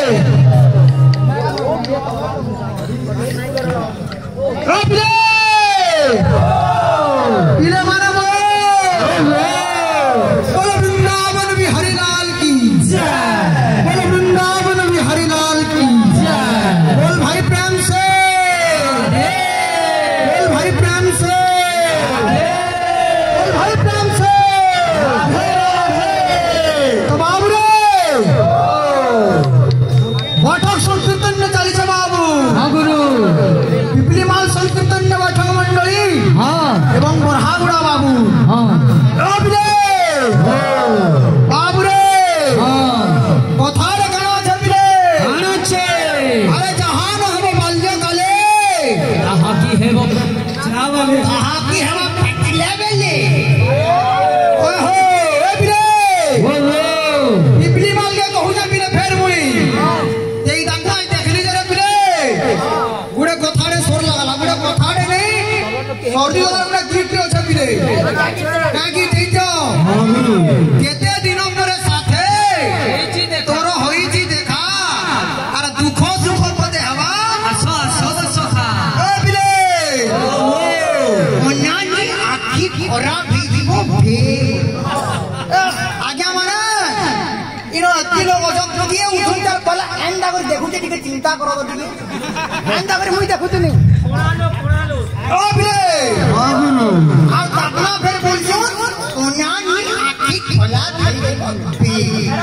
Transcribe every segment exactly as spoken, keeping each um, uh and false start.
चिंता करो तो ठीक है एंदा करे मुई देखु तनी पुरानो पुरानो ओ बिले हां गुरु आ अपना फिर बोलछो सोनिया नी आखी खोला दे पी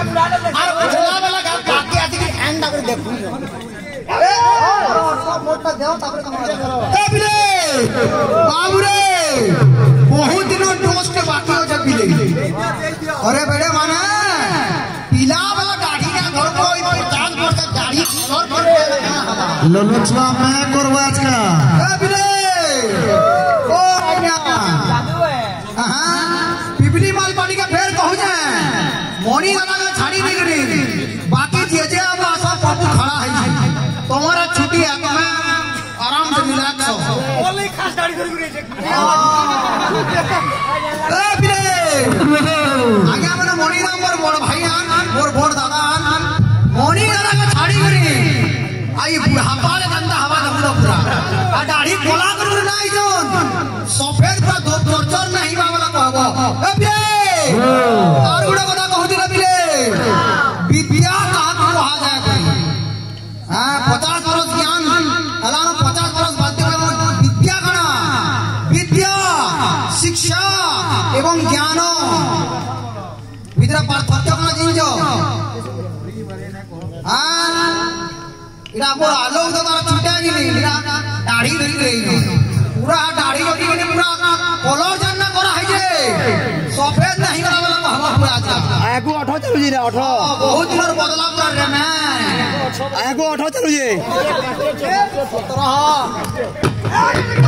और उजला वाला गाल काके आती के एंदा करे देखु ए सब मोटा देव तापर करो ए बिले बाबू रे बहुत दिनों डोज के बाकी हो जा बिले अरे बेटे माना पीला वाला गाड़ी का घर को पचास वर्ष का गाड़ी ललचवा मैं करवा आज का अबले ओ आया जादू है हां पिपली माल पानी का फेर कहू जाए मोनी वाला का छाड़ी नहीं गई बाकी जे जे अब आसा पप्पू खड़ा है तुम्हारा छुट्टी है तो मैं आराम से रिलैक्स हो ओले खास गाड़ी करी गई अबले आगे मैंने मोनी राम और बड़ भाई आन और बड़ दादा आन मोनी वाला का छाड़ी गई आई बुढ़ापा ले गंदा हवा दबुदा पूरा आ दाढ़ी कोला करू ना आई जोन सफेद पर दो चोर नहीं बावला कहबो ए बे और गुड़ा কথা कहू दिला बिले विद्या कहा कहा जाए कोई हां पचास वर्ष ज्ञान अलानो पचास वर्ष बाद विद्या गणा विद्या शिक्षा एवं ज्ञान विद्या पार्थक्य कना जिंजो हां इरा मोर आलोक तो तारा छुटा ही नहीं इरा दाढ़ी नहीं रही पूरा दाढ़ी होती है पूरा कलर जानना करा है जे सफेद नहीं करा वाला हवा पूरा जा आगो अठो चलू जी रे अठो बहुत दिन बदलाव कर रे मैं आगो अठो चलू जी सत्रह